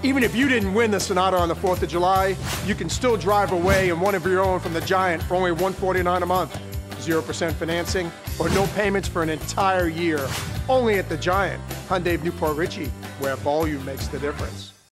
Even if you didn't win the Sonata on the 4th of July, you can still drive away in one of your own from the Giant for only $149 a month. 0% financing or no payments for an entire year. Only at the Giant, Hyundai of Newport Richey, where volume makes the difference.